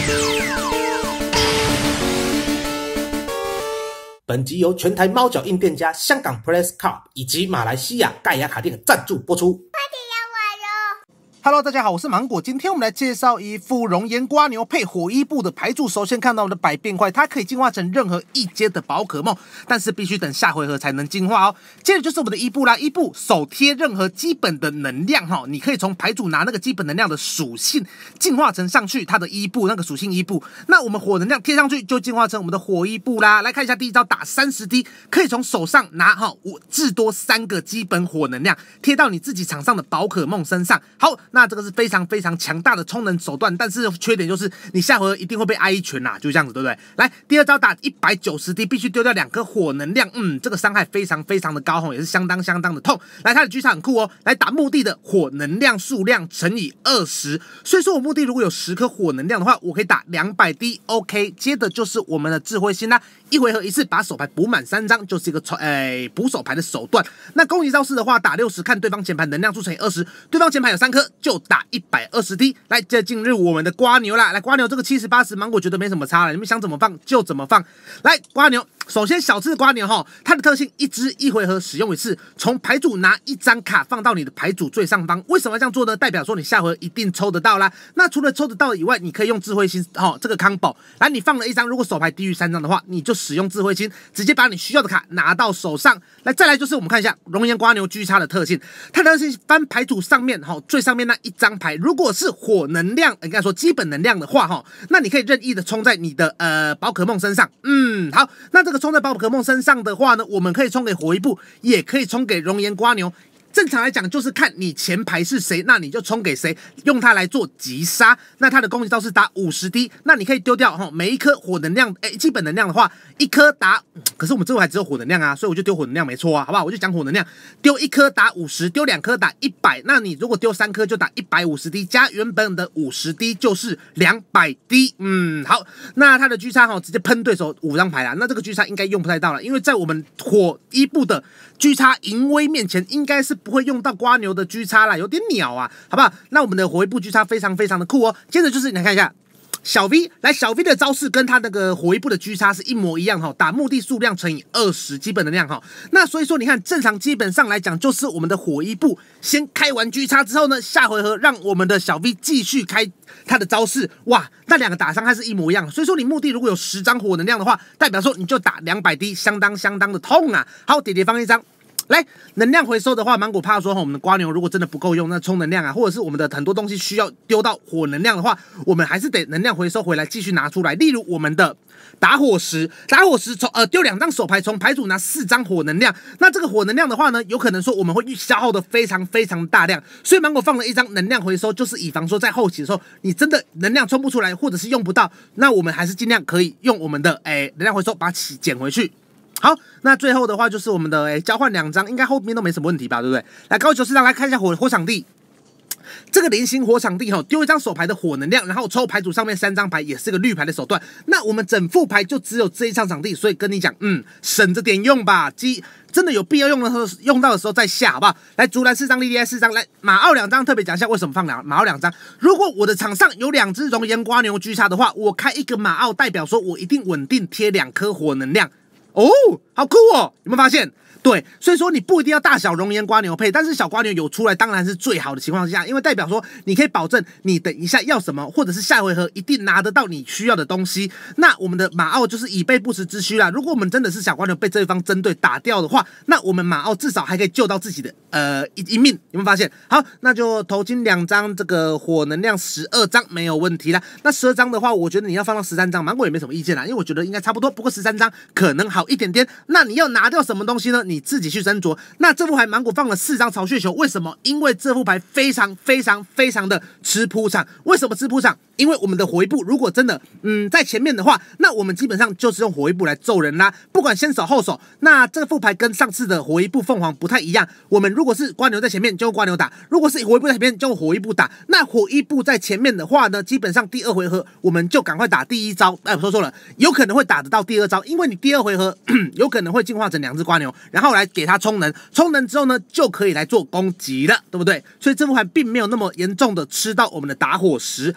本集由全台猫脚印店家香港 Press Club 以及马来西亚盖亚卡店赞助播出。Hello， 大家好，我是芒果。今天我们来介绍一副熔岩瓜牛配火衣布的牌组。首先看到我们的百变怪，它可以进化成任何一阶的宝可梦，但是必须等下回合才能进化哦。接着就是我们的伊布啦，伊布手贴任何基本的能量哈，你可以从牌组拿那个基本能量的属性进化成上去它的伊布那个属性伊布。那我们火能量贴上去就进化成我们的火伊布啦。来看一下第一招打30滴，可以从手上拿至多3个基本火能量贴到你自己场上的宝可梦身上。好。那这个是非常非常强大的充能手段，但是缺点就是你下回合一定会被挨一拳啦，就这样子，对不对？来，第二招打190滴，必须丢掉2颗火能量，这个伤害非常非常的高，也是相当的痛。来，它的狙杀很酷哦，来打目的的火能量数量乘以20，所以说我目的如果有10颗火能量的话，我可以打200滴 ，OK。接着就是我们的智慧星啦，一回合一次把手牌补满3张，就是一个补手牌的手段。那攻击招式的话，打60，看对方前盘能量数乘以20，对方前盘有3颗。就打120滴，来，再进入我们的瓜牛啦。来，瓜牛这个70、80，芒果觉得没什么差了，你们想怎么放就怎么放。来，瓜牛，首先小只的瓜牛它的特性一只一回合使用一次，从牌组拿1张卡放到你的牌组最上方。为什么要这样做呢？代表说你下回合一定抽得到啦。那除了抽得到以外，你可以用智慧星这个 combo。来，你放了1张，如果手牌低于3张的话，你就使用智慧星，直接把你需要的卡拿到手上。来，再来就是我们看一下熔岩瓜牛狙叉的特性，它的特性翻牌组上面最上面那1张牌，如果是火能量，应该说基本能量的话那你可以任意的冲在你的宝可梦身上。好，那这个冲在宝可梦身上的话呢，我们可以冲给火一部，也可以冲给熔岩瓜牛。正常来讲就是看你前排是谁，那你就冲给谁，用它来做击杀。那它的攻击招是打50滴，那你可以丢掉每一颗火能量，基本能量的话，1颗打，可是我们这回还只有火能量啊，所以我就丢火能量没错啊，好不好？我就讲火能量，丢1颗打50，丢2颗打100，那你如果丢3颗就打150滴，加原本的50滴就是200滴。好，那它的狙杀直接喷对手5张牌啦，那这个狙杀应该用不太到了，因为在我们火一部的狙杀淫威面前，应该是不会用到瓜牛的狙杀啦，有点鸟啊，好不好？那我们的火一部狙杀非常非常的酷哦。接着就是你来看一下小 V， 来小 V 的招式跟他那个火一部的狙杀是一模一样打目的数量乘以20基本能量那所以说你看正常基本上来讲，就是我们的火一部先开完狙杀之后呢，下回合让我们的小 V 继续开他的招式，哇，那2个打伤害是一模一样，所以说你目的如果有10张火能量的话，代表说你就打200滴，相当的痛啊。好，爹爹放1张。来，能量回收的话，芒果怕说我们的瓜牛如果真的不够用，那充能量啊，或者是我们的很多东西需要丢到火能量的话，我们还是得能量回收回来继续拿出来。例如我们的打火石从丢2张手牌，从牌组拿4张火能量，那这个火能量的话呢，有可能说我们会消耗的非常大量，所以芒果放了1张能量回收，就是以防说在后期的时候你真的能量冲不出来，或者是用不到，那我们还是尽量可以用我们的能量回收把它捡回去。好，那最后的话就是我们的交换2张，应该后面都没什么问题吧，对不对？来，高94张来看一下火场地。这个菱形火场地丢1张手牌的火能量，然后抽牌组上面3张牌，也是个绿牌的手段。那我们整副牌就只有这一张场地，所以跟你讲，省着点用吧。真的有必要用到的时候再下，好不好？来，竹篮4张，莉莉安4张，来马奥2张，特别讲一下为什么放马奥2张。如果我的场上有2只熔岩瓜牛狙杀的话，我开1个马奥，代表说我一定稳定贴2颗火能量。哦，好酷哦！有没有发现？对，所以说你不一定要大小熔岩瓜牛配，但是小瓜牛有出来当然是最好的情况下，因为代表说你可以保证你等一下要什么，或者是下回合一定拿得到你需要的东西。那我们的马奥就是以备不时之需啦。如果我们真的是小瓜牛被对方针对打掉的话，那我们马奥至少还可以救到自己的一命。有没有发现？好，那就头巾2张，这个火能量12张没有问题啦。那12张的话，我觉得你要放到13张，芒果也没什么意见啦，因为我觉得应该差不多，不过13张可能好一点点。那你要拿掉什么东西呢？你自己去斟酌。那这副牌芒果放了4张巢穴球，为什么？因为这副牌非常的吃铺场。为什么吃铺场？因为我们的火一部如果真的在前面的话，那我们基本上就是用火一部来揍人啦，不管先手后手。那这副牌跟上次的火一部凤凰不太一样，我们如果是瓜牛在前面就用瓜牛打，如果是火一部在前面就用火一部打。那火一部在前面的话呢，基本上第2回合我们就赶快打第1招。说错了，有可能会打得到第2招，因为你第2回合有可能会进化成2只瓜牛，然后来给它充能，充能之后呢就可以来做攻击了，对不对？所以这副牌并没有那么严重的吃到我们的打火石。好，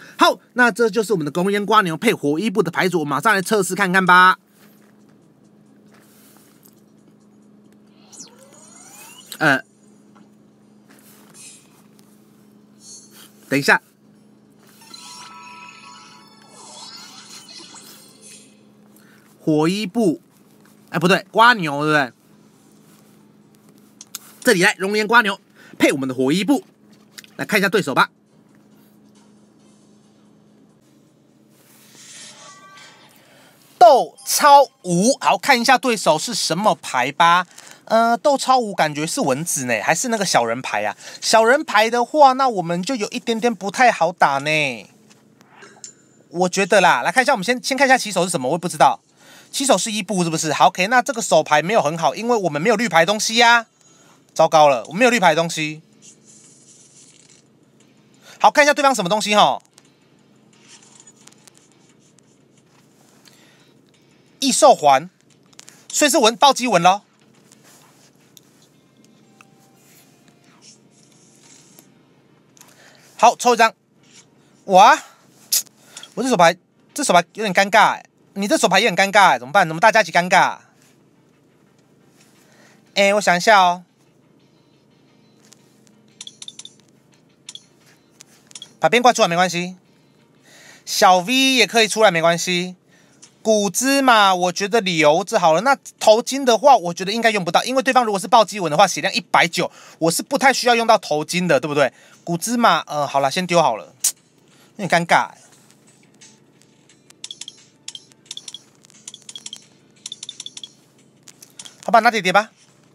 那这就是我们的公烟瓜牛配火一部的牌组，我马上来测试看看吧。等一下，火一部，不对，瓜牛对不对？这里来熔岩瓜牛配我们的火一部，来看一下对手吧。斗超5，好，看一下对手是什么牌吧。斗超5感觉是蚊子呢，还是那个小人牌啊？小人牌的话，那我们就有一点点不太好打呢。我觉得啦，来看一下，我们先看一下起手是什么，我也不知道。起手是一步是不是？好 ，OK， 那这个手牌没有很好，因为我们没有绿牌东西呀、糟糕了，我们没有绿牌东西。好，看一下对方什么东西哈。异兽环，所以是暴击纹咯。好，抽一张。哇，我这手牌有点尴尬哎，你这手牌也很尴尬哎，怎么办？怎么大家一起尴尬？我想一下哦。把边怪出来没关系，小 V 也可以出来没关系。骨芝麻我觉得留着好了。那头巾的话，我觉得应该用不到，因为对方如果是暴击纹的话，血量190，我是不太需要用到头巾的，对不对？骨芝麻，好了，先丢好了，有点尴尬。好吧，拿叠叠吧。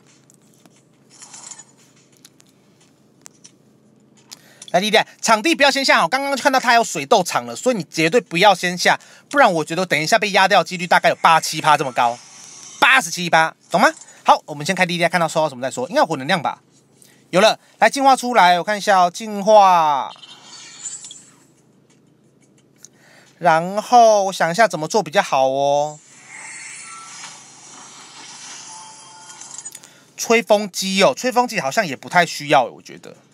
来，弟弟，场地不要先下好，刚刚看到他有水斗场了，所以你绝对不要先下，不然我觉得等一下被压掉的几率大概有87%这么高，87%，懂吗？好，我们先开弟弟，看到收到什么再说，应该有火能量吧？有了，来进化出来，我看一下哦，进化，然后我想一下怎么做比较好哦。吹风机哦，吹风机好像也不太需要，我觉得。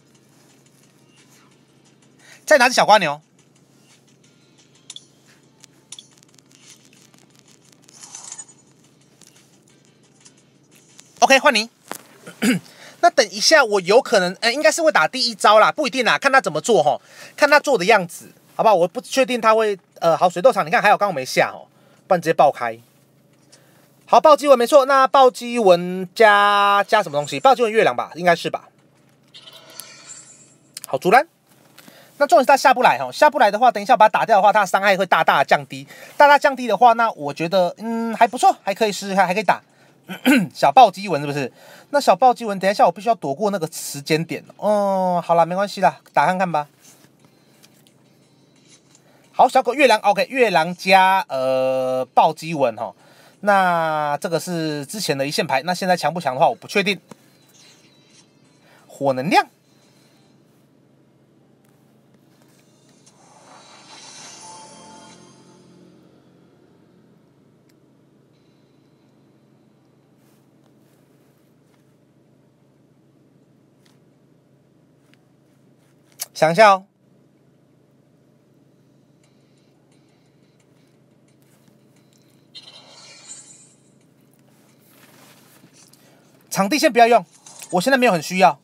再拿只小瓜牛。OK， 换你。那等一下，我有可能，应该是会打第一招啦，不一定啦，看他怎么做吼，看他做的样子，好不好？我不确定他会，好，水斗场，你看还有刚刚没下哦，不然直接爆开。好，暴击纹没错，那暴击纹加什么东西？暴击纹月亮吧，应该是吧？好，竹篮。那重点是他下不来哈，下不来的话，等一下把它打掉的话，它的伤害会大大的降低。大大降低的话，那我觉得还不错，还可以试试看，还可以打。小暴击纹是不是？那小暴击纹，等一下我必须要躲过那个时间点哦。好啦，没关系啦，打看看吧。好，小狗月亮 ，OK， 月亮加暴击纹哈。那这个是之前的一线牌，那现在强不强的话，我不确定。火能量。想一下哦，场地先不要用，我现在没有很需要。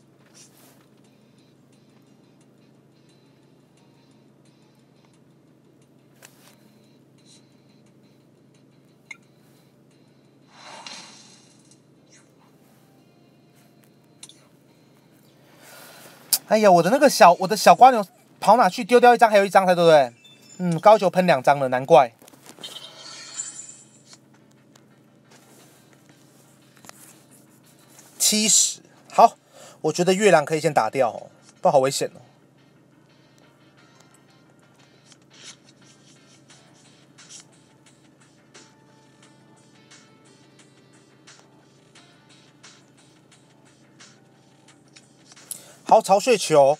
哎呀，我的小瓜牛跑哪去？丢掉一张，还有一张才对不对？高球喷2张了，难怪。70，好，我觉得月亮可以先打掉哦，不然好危险哦。好，巢穴球，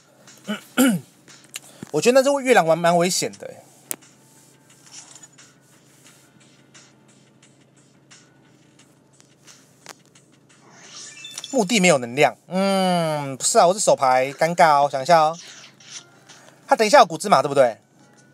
我觉得那这月亮蛮危险的。墓地没有能量，不是啊，我是手牌，尴尬哦，想一下哦。他等一下有骨芝麻对不对？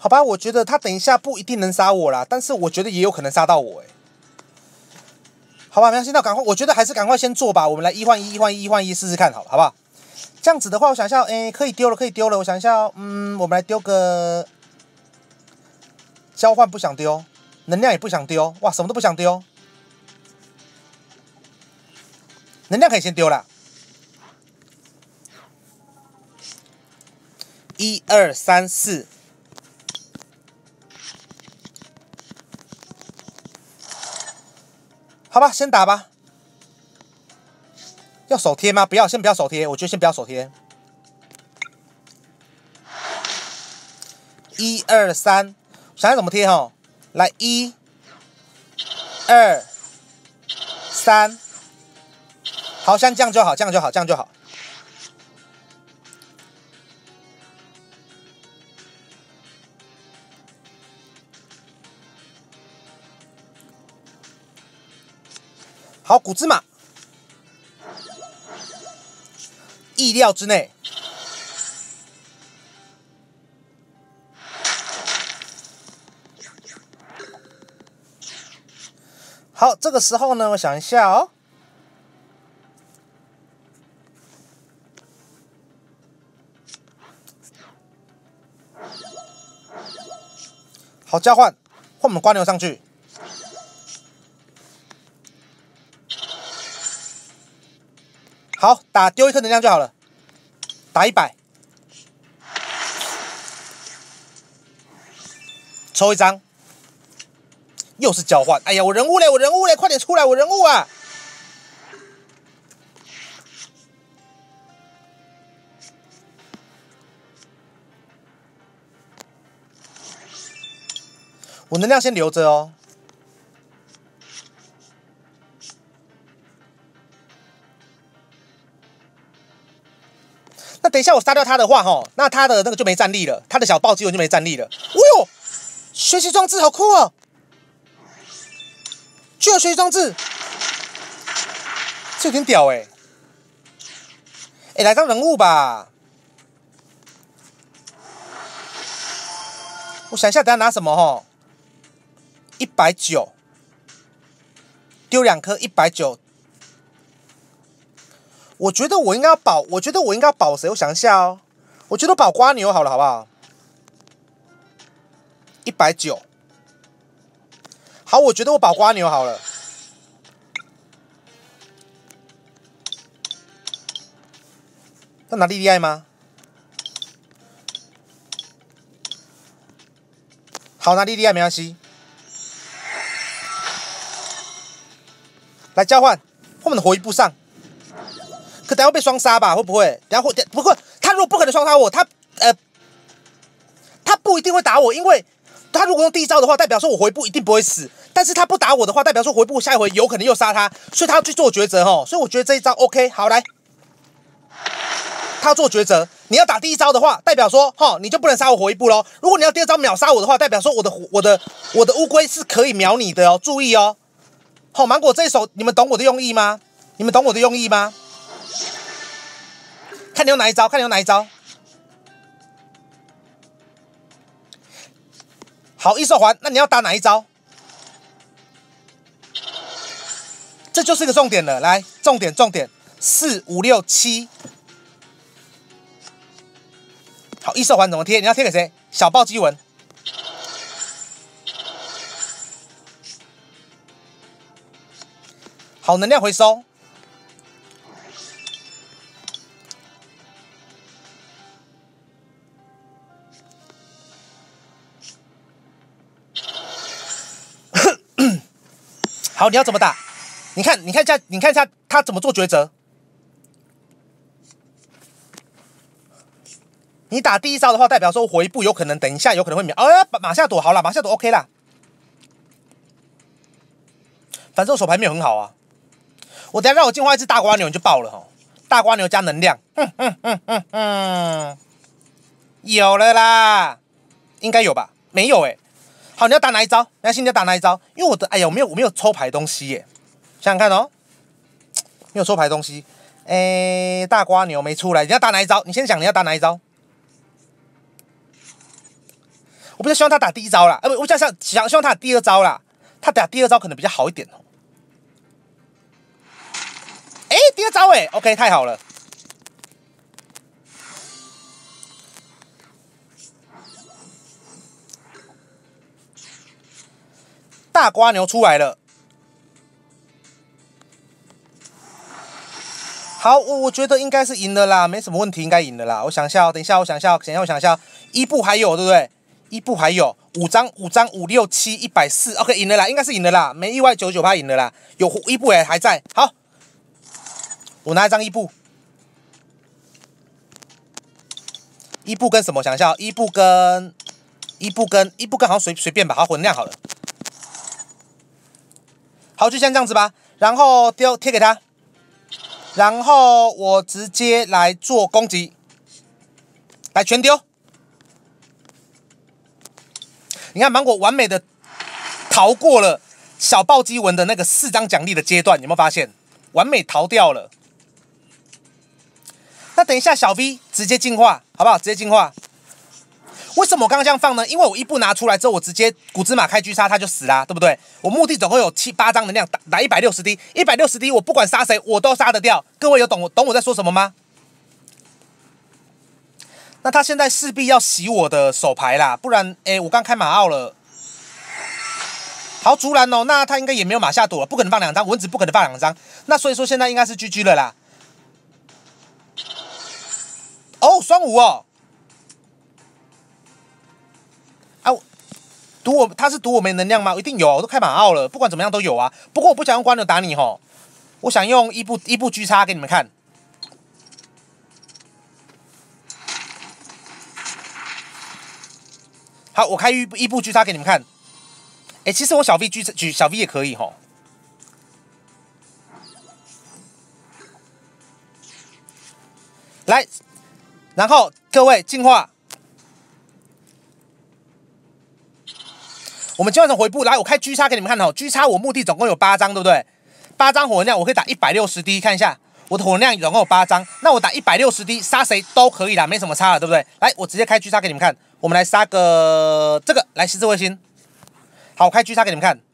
好吧，我觉得他等一下不一定能杀我啦，但是我觉得也有可能杀到我好吧，没关系，那赶快，我觉得还是赶快先做吧。我们来1换1，1换1，1换1试试看，好不好？这样子的话，我想一下，可以丢了，可以丢了。我想一下，我们来丢个交换，不想丢，能量也不想丢，哇，什么都不想丢。能量可以先丢了。1、2、3、4。好吧，先打吧。要手贴吗？不要，先不要手贴。我觉得先不要手贴。1、2、3，想要怎么贴哈？来1、2、3，好，像这样就好，这样就好，这样就好。好，古芝麻，意料之内。好，这个时候呢，我想一下哦。好，交换，换我们瓜牛上去。好，打丢1颗能量就好了，打100，抽1张，又是交换。哎呀，我人物嘞，我人物嘞，快点出来，我人物啊！我能量先留着哦。那等一下我杀掉他的话，那他的那个就没战力了，他的小暴击我就没战力了。哦呦，学习装置好酷哦！居然有学习装置，这有点屌来当人物吧。我想一下，等一下拿什么190，丢2颗190。我觉得我应该要保，谁？我想一下哦，我觉得保瓜牛好了，好不好？190。好，我觉得我保瓜牛好了。要拿 DDI 吗？好，拿 DDI 没关系。来交换，后面的火一步上。可等下会被双杀吧？会不会？等下不会，他如果不可能双杀我，他不一定会打我，因为他如果用第一招的话，代表说我回步一定不会死。但是他不打我的话，代表说回步下一回有可能又杀他，所以他要去做抉择所以我觉得这一招 OK， 好来，他要做抉择。你要打第一招的话，代表说你就不能杀我回步咯。如果你要第二招秒杀我的话，代表说我的乌龟是可以秒你的哦，注意哦。芒果这一手你们懂我的用意吗？看你用哪一招，好，异兽环，那你要打哪一招？这就是一个重点了，来，重点，4、5、6、7。好，异兽环怎么贴？你要贴给谁？小暴击纹。好，能量回收。好，你要怎么打？你看一下他怎么做抉择。你打第一招的话，代表说回步有可能等一下有可能会秒。马下躲好了，马下躲 OK 啦。反正我手牌没有很好啊。我等一下让我进化一只大瓜牛你就爆了大瓜牛加能量，有了啦，应该有吧？没有好，你要打哪一招？你要打哪一招？因为我没有抽牌东西想想看没有抽牌东西。大瓜牛没出来，你要打哪一招？你先想你要打哪一招？ 我比较希望他打第一招啦，不，我比较希望他打第二招啦。他打第二招可能比较好一点哦。第二招，OK， 太好了。大瓜牛出来了。好，我觉得应该是赢了啦，没什么问题，应该赢了啦。我想一下，等一下，我想一下，一步还有，对不对？一步还有5张，5张，5、6、7、140 ，OK， 赢了啦，应该是赢了啦，没意外99%赢了啦，有一步还在。好，我拿一张一步，一步跟什么？想一下，一步跟好像随便吧，好混量好了。好，就像这样子吧，然后贴给他。然后我直接来做攻击，来全丢。你看芒果完美的逃过了小暴击文的那个4张奖励的阶段，有没有发现？完美逃掉了。那等一下小 V 直接进化，好不好？直接进化。为什么我刚刚这样放呢？因为我一步拿出来之后，我直接古兹马开狙杀，他就死啦，对不对？我目的总共有8张能量，打160滴，160滴，我不管杀谁，我都杀得掉。各位有懂我在说什么吗？那他现在势必要洗我的手牌啦，不然，我刚开马奥了。好，竹篮哦，那他应该也没有马下躲了，不可能放2张，蚊子不可能放2张，那所以说现在应该是 GG 了啦。哦，双5哦。他是赌我没能量吗？一定有，我都开马奥了，不管怎么样都有啊。不过我不想用瓜牛打你吼，我想用一步狙杀给你们看。好，我开一步狙杀给你们看。其实我小 V 小 V 也可以吼。来，然后各位进化。我们今晚的回顾，来，我开狙杀给你们看哦。狙杀我目的总共有8张，对不对？8张火能量，我可以打160滴，看一下我的火能量总共有8张。那我打160滴，杀谁都可以啦，没什么差了，对不对？来，我直接开狙杀给你们看。我们来杀个这个，来十字卫星。好，我开狙杀给你们看。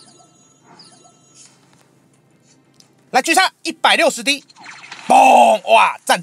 来狙杀160滴，嘣！哇，赞！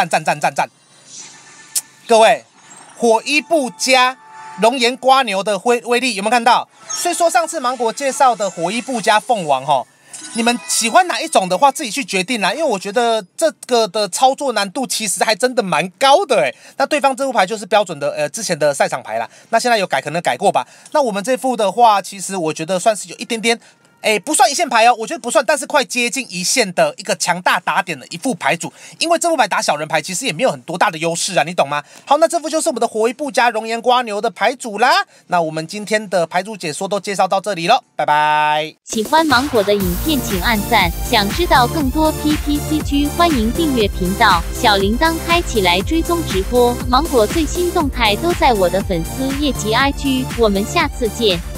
各位，火一步加龙岩瓜牛的威力有没有看到？所以说上次芒果介绍的火一步加凤凰齁，你们喜欢哪一种的话自己去决定啦。因为我觉得这个的操作难度其实还真的蛮高的那对方这副牌就是标准的之前的赛场牌啦，那现在有改可能改过吧。那我们这副的话，其实我觉得算是有一点点。不算一线牌哦，我觉得不算，但是快接近一线的一个强大打点的一副牌组，因为这副牌打小人牌其实也没有很多大的优势啊，你懂吗？好，那这副就是我们的火一步加熔岩瓜牛的牌组啦。那我们今天的牌组解说都介绍到这里了，拜拜。 喜欢芒果的影片请按赞，想知道更多 PPCG 欢迎订阅频道，小铃铛开起来追踪直播，芒果最新动态都在我的粉丝页及 IG，我们下次见。